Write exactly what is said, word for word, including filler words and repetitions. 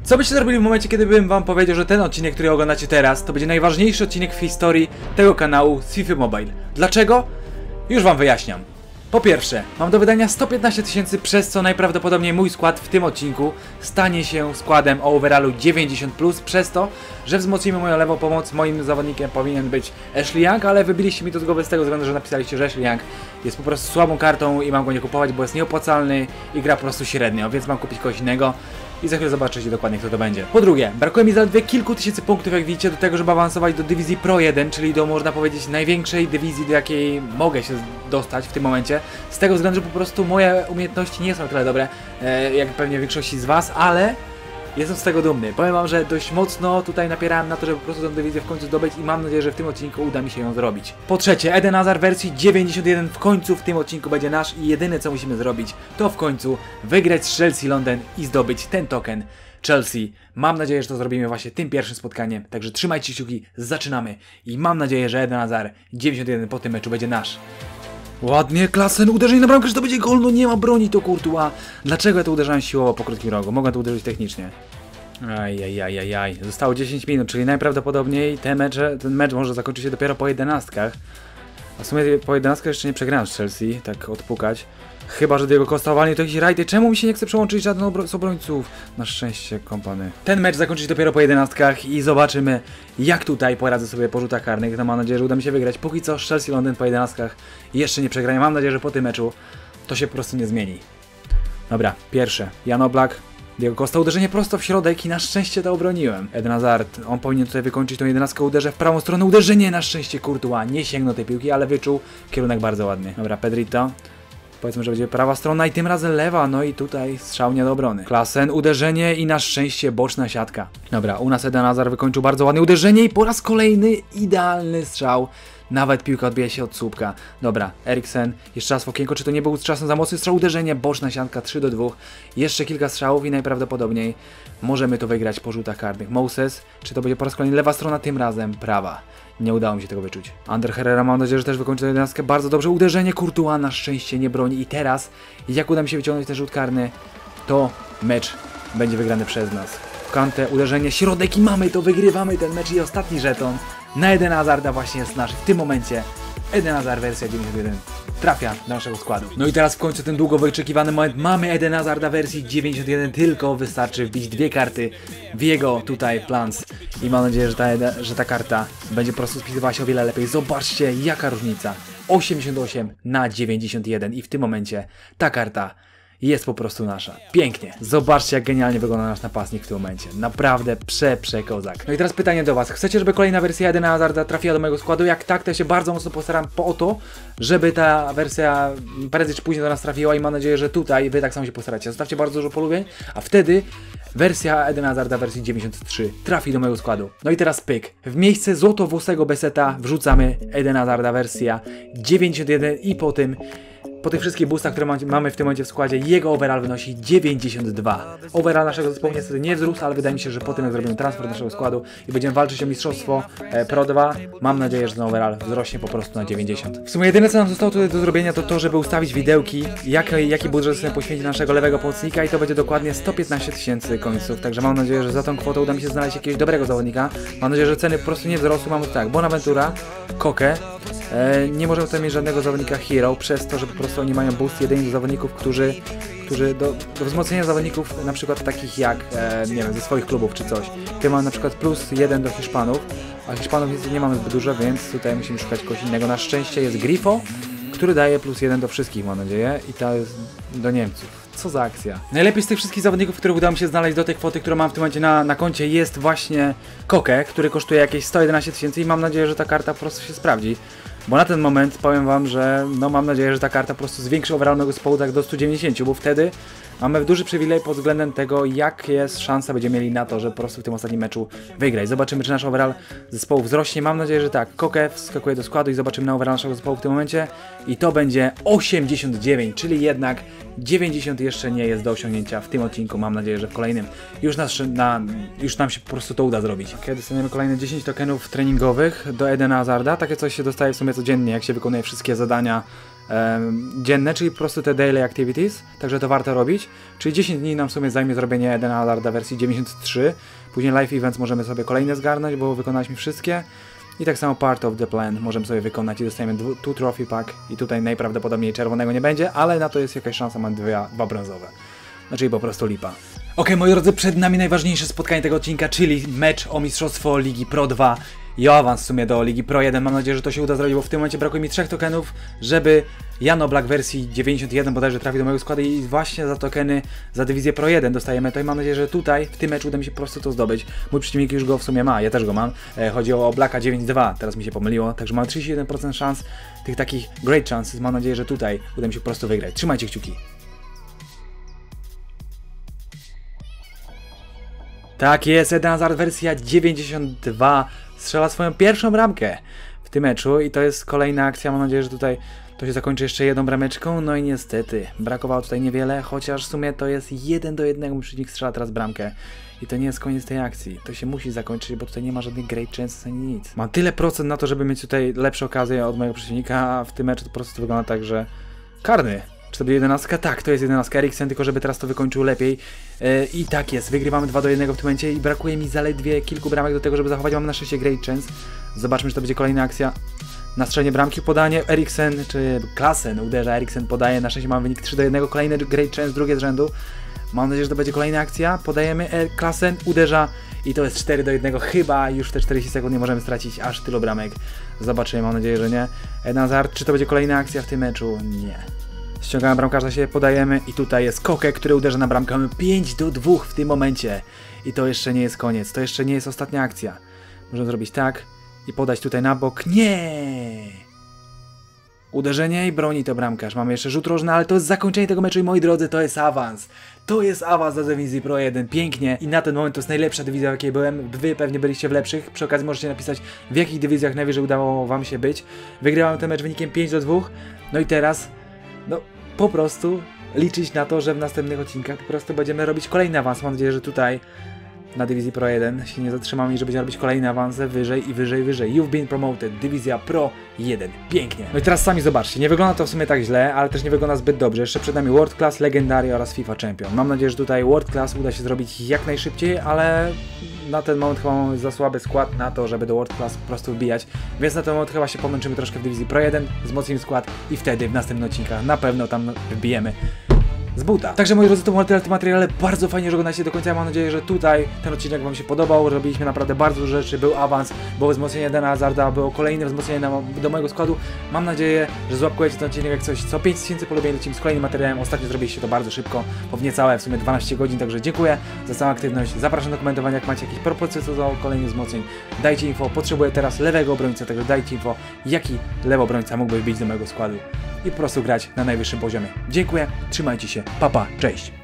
Co byście zrobili w momencie, kiedy bym wam powiedział, że ten odcinek, który oglądacie teraz, to będzie najważniejszy odcinek w historii tego kanału z FIFA Mobile? Dlaczego? Już wam wyjaśniam. Po pierwsze, mam do wydania sto piętnaście tysięcy, przez co najprawdopodobniej mój skład w tym odcinku stanie się składem o overallu dziewięćdziesiąt plus, przez to, że wzmocnimy moją lewą pomoc. Moim zawodnikiem powinien być Ashley Young, ale wybiliście mi to z głowy z tego względu, że napisaliście, że Ashley Young jest po prostu słabą kartą i mam go nie kupować, bo jest nieopłacalny i gra po prostu średnio, więc mam kupić kogoś innego. I za chwilę zobaczycie dokładnie, kto to będzie. Po drugie, brakuje mi zaledwie kilku tysięcy punktów, jak widzicie, do tego, żeby awansować do dywizji Pro jeden, czyli do, można powiedzieć, największej dywizji, do jakiej mogę się dostać w tym momencie. Z tego względu, że po prostu moje umiejętności nie są tyle dobre, e, jak pewnie większości z was, ale jestem z tego dumny. Powiem wam, że dość mocno tutaj napierałem na to, żeby po prostu tę dywizję w końcu zdobyć i mam nadzieję, że w tym odcinku uda mi się ją zrobić. Po trzecie, Eden Hazard wersji dziewięćdziesiąt jeden w końcu w tym odcinku będzie nasz i jedyne, co musimy zrobić, to w końcu wygrać z Chelsea Londyn i zdobyć ten token Chelsea. Mam nadzieję, że to zrobimy właśnie tym pierwszym spotkaniem, także trzymajcie kciuki, zaczynamy i mam nadzieję, że Eden Hazard dziewięćdziesiąt jeden po tym meczu będzie nasz. Ładnie, Klasen, uderzenie na bramkę, że to będzie gol, no nie ma broni to Courtois. Dlaczego ja to uderzałem siłowo po krótkim rogu? Mogę to uderzyć technicznie. Ajajajajaj, zostało dziesięć minut, czyli najprawdopodobniej te mecze, ten mecz może zakończyć się dopiero po jedenastkach. A w sumie po jedenastkach jeszcze nie przegrałem z Chelsea, tak odpukać. Chyba, że Diego Costa walnie to jakiś rajty. Czemu mi się nie chce przełączyć żaden obro z obrońców? Na szczęście, kompany. Ten mecz zakończyć dopiero po jedenastkach i zobaczymy, jak tutaj poradzę sobie po rzutach karnych. No, mam nadzieję, że uda mi się wygrać. Póki co z Chelsea Londyn po jedenastkach jeszcze nie przegrałem. Mam nadzieję, że po tym meczu to się po prostu nie zmieni. Dobra, pierwsze. Jan Oblak. Diego Costa, uderzenie prosto w środek i na szczęście to obroniłem. Eden Hazard, on powinien tutaj wykończyć tą jedenastkę, uderzę w prawą stronę, uderzenie, na szczęście Courtois nie sięgnął tej piłki, ale wyczuł kierunek bardzo ładny. Dobra, Pedrito. Powiedzmy, że będzie prawa strona i tym razem lewa, no i tutaj strzał nie do obrony. Klasen, uderzenie i na szczęście boczna siatka. Dobra, u nas Eden Hazard wykończył bardzo ładnie uderzenie i po raz kolejny idealny strzał. Nawet piłka odbija się od słupka. Dobra, Eriksen, jeszcze raz w okienko, czy to nie był czasem za mocny strzał, uderzenie, boczna siatka, trzy do dwóch. Jeszcze kilka strzałów i najprawdopodobniej możemy to wygrać po rzutach karnych. Moses, czy to będzie po raz kolejny lewa strona, tym razem prawa. Nie udało mi się tego wyczuć. Ander Herrera, mam nadzieję, że też wykończy tę jedenastkę bardzo dobrze. Uderzenie, Courtois na szczęście nie broni i teraz, jak uda mi się wyciągnąć ten rzut karny, to mecz będzie wygrany przez nas. Kante, uderzenie, środek i mamy to, wygrywamy ten mecz i ostatni żeton na Edena Hazarda właśnie jest nasz. W tym momencie Eden Hazard wersja dziewięćdziesiąt jeden trafia do naszego składu. No i teraz w końcu ten długo wyczekiwany moment. Mamy Eden Hazarda wersji dziewięćdziesiąt jeden, tylko wystarczy wbić dwie karty w jego tutaj plans. I mam nadzieję, że ta, że ta karta będzie po prostu spisywała się o wiele lepiej. Zobaczcie, jaka różnica. osiemdziesiąt osiem na dziewięćdziesiąt jeden i w tym momencie ta karta jest po prostu nasza. Pięknie. Zobaczcie, jak genialnie wygląda nasz napastnik w tym momencie. Naprawdę prze, prze kozak. No i teraz pytanie do was. Chcecie, żeby kolejna wersja Edena Hazarda trafiła do mojego składu? Jak tak, to ja się bardzo mocno postaram po to, żeby ta wersja prędzej czy później do nas trafiła i mam nadzieję, że tutaj wy tak samo się postaracie. Zostawcie bardzo dużo polubień, a wtedy wersja Edena Hazarda wersji dziewięćdziesiąt trzy trafi do mojego składu. No i teraz pyk. W miejsce złotowłosego Beseta wrzucamy Edena Hazarda wersja dziewięćdziesiąt jeden i po tym Po tych wszystkich boostach, które mamy w tym momencie w składzie, jego overall wynosi dziewięćdziesiąt dwa. Overall naszego zespołu niestety nie wzrósł, ale wydaje mi się, że po tym jak zrobimy transfer do naszego składu i będziemy walczyć o mistrzostwo e, Pro dwa, mam nadzieję, że ten overall wzrośnie po prostu na dziewięćdziesiąt. W sumie jedyne co nam zostało tutaj do zrobienia to to, żeby ustawić widełki, jak, jaki budżet chcemy poświęcić naszego lewego pomocnika i to będzie dokładnie sto piętnaście tysięcy końców. Także mam nadzieję, że za tą kwotę uda mi się znaleźć jakiegoś dobrego zawodnika. Mam nadzieję, że ceny po prostu nie wzrosły. Mamy tak, Bonaventura, Koke. E, nie możemy tutaj mieć żadnego zawodnika hero, przez to, że po prostu oni mają boost jedynie do zawodników, którzy, którzy do, do wzmocnienia zawodników, na przykład takich jak, e, nie wiem, ze swoich klubów czy coś. Tutaj mamy na przykład plus jeden do Hiszpanów, a Hiszpanów nie mamy zbyt dużo, więc tutaj musimy szukać kogoś innego. Na szczęście jest Grifo, który daje plus jeden do wszystkich, mam nadzieję, i to jest do Niemców. Co za akcja. Najlepiej z tych wszystkich zawodników, których udało mi się znaleźć do tej kwoty, którą mam w tym momencie na, na koncie, jest właśnie Koke, który kosztuje jakieś sto jedenaście tysięcy i mam nadzieję, że ta karta po prostu się sprawdzi. Bo na ten moment powiem wam, że no mam nadzieję, że ta karta po prostu zwiększy overall mego zespołu tak do stu dziewięćdziesięciu, bo wtedy mamy duży przywilej pod względem tego, jak jest szansa będziemy mieli na to, że po prostu w tym ostatnim meczu wygrać. Zobaczymy, czy nasz overall zespołu wzrośnie. Mam nadzieję, że tak. Koke wskakuje do składu i zobaczymy na overall naszego zespołu w tym momencie. I to będzie osiemdziesiąt dziewięć, czyli jednak dziewięćdziesiąt jeszcze nie jest do osiągnięcia w tym odcinku. Mam nadzieję, że w kolejnym już, nas, na, już nam się po prostu to uda zrobić. Kiedy dostaniemy kolejne dziesięć tokenów treningowych do Edena Hazarda, takie coś się dostaje w sumie codziennie, jak się wykonuje wszystkie zadania um, dzienne, czyli po prostu te daily activities, także to warto robić. Czyli dziesięć dni nam w sumie zajmie zrobienie Eden Hazarda wersji dziewięćdziesiąt trzy. Później live events możemy sobie kolejne zgarnąć, bo wykonaliśmy wszystkie. I tak samo part of the plan możemy sobie wykonać i dostajemy two trophy pack i tutaj najprawdopodobniej czerwonego nie będzie, ale na to jest jakaś szansa, mam dwa, dwa brązowe. Znaczy po prostu lipa. Ok, moi drodzy, przed nami najważniejsze spotkanie tego odcinka, czyli mecz o mistrzostwo Ligi Pro dwa i o awans w sumie do Ligi Pro jeden. Mam nadzieję, że to się uda zrobić, bo w tym momencie brakuje mi trzech tokenów, żeby Jano Black wersji dziewięćdziesiąt jeden bodajże trafi do mojego składu i właśnie za tokeny za dywizję Pro jeden dostajemy to i mam nadzieję, że tutaj w tym meczu uda mi się po prostu to zdobyć. Mój przeciwnik już go w sumie ma, ja też go mam. E, chodzi o Blacka dziewięć dwa, teraz mi się pomyliło, także mam trzydzieści jeden procent szans, tych takich great chances. Mam nadzieję, że tutaj uda mi się po prostu wygrać. Trzymajcie kciuki. Tak jest, Eden Hazard wersja dziewięćdziesiąt dwa strzela swoją pierwszą bramkę w tym meczu i to jest kolejna akcja. Mam nadzieję, że tutaj to się zakończy jeszcze jedną brameczką. No i niestety brakowało tutaj niewiele, chociaż w sumie to jest jeden do jednego. Mój przeciwnik strzela teraz bramkę i to nie jest koniec tej akcji. To się musi zakończyć, bo tutaj nie ma żadnych great chances ani nic. Mam tyle procent na to, żeby mieć tutaj lepsze okazje od mojego przeciwnika, a w tym meczu to po prostu wygląda tak, że karny. Czy to będzie jedenastka? Tak, to jest jedenastka Eriksen, tylko żeby teraz to wykończył lepiej. Yy, I tak jest, wygrywamy dwa do jednego w tym momencie i brakuje mi zaledwie kilku bramek do tego, żeby zachować. Mam na szczęście great chance. Zobaczmy, czy to będzie kolejna akcja. Na strzelenie bramki, podanie, Eriksen, czy Klasen uderza, Eriksen podaje, na szczęście mamy wynik trzy do jednego, kolejny great chance, drugie z rzędu. Mam nadzieję, że to będzie kolejna akcja, podajemy, er, Klasen uderza i to jest cztery do jednego, chyba już w te czterdzieści sekund nie możemy stracić aż tylu bramek. Zobaczymy, mam nadzieję, że nie. Eden Hazard, czy to będzie kolejna akcja w tym meczu? Nie. Ściągamy bramkarza, się podajemy i tutaj jest Koke, który uderza na bramkę. Mamy pięć do dwóch w tym momencie. I to jeszcze nie jest koniec, to jeszcze nie jest ostatnia akcja. Możemy zrobić tak i podać tutaj na bok. Nie! Uderzenie i broni to bramkarz. Mamy jeszcze rzut rożny, ale to jest zakończenie tego meczu i moi drodzy, to jest awans. To jest awans do dywizji Pro jeden. Pięknie. I na ten moment to jest najlepsza dywizja, w jakiej byłem. Wy pewnie byliście w lepszych. Przy okazji możecie napisać, w jakich dywizjach najwyżej udało wam się być. Wygrałem ten mecz wynikiem pięć do dwóch. No i teraz, no po prostu liczyć na to, że w następnych odcinkach po prostu będziemy robić kolejny awans. Mam nadzieję, że tutaj na dywizji Pro jeden się nie zatrzymamy i że będziemy robić kolejne awanse wyżej i wyżej, wyżej. You've been promoted, dywizja Pro jeden. Pięknie. No i teraz sami zobaczcie, nie wygląda to w sumie tak źle, ale też nie wygląda zbyt dobrze. Jeszcze przed nami World Class, Legendary oraz FIFA Champion. Mam nadzieję, że tutaj World Class uda się zrobić jak najszybciej, ale na ten moment chyba mamy za słaby skład na to, żeby do World Class po prostu wbijać. Więc na ten moment chyba się pomęczymy troszkę w dywizji Pro jeden, wzmocnimy skład i wtedy w następnych odcinkach na pewno tam wbijemy z buta. Także moi drodzy, to był tyle w tym materiale, bardzo fajnie, że oglądacie do końca. Ja mam nadzieję, że tutaj ten odcinek wam się podobał. Robiliśmy naprawdę bardzo dużo rzeczy, był awans, było wzmocnienie Edena Hazarda, było kolejne wzmocnienie na, do mojego składu. Mam nadzieję, że złapkujecie ten odcinek jak coś, co pięć tysięcy polubień, lecimy z kolejnym materiałem. Ostatnio zrobiliście to bardzo szybko, po w niecałe w sumie dwanaście godzin, także dziękuję za całą aktywność. Zapraszam do komentowania, jak macie jakieś propozycje co do kolejnych wzmocnień. Dajcie info, potrzebuję teraz lewego obrońcę, także dajcie info, jaki lewy obrońca mógłby wbić do mojego składu i po prostu grać na najwyższym poziomie. Dziękuję, trzymajcie się, pa pa, cześć!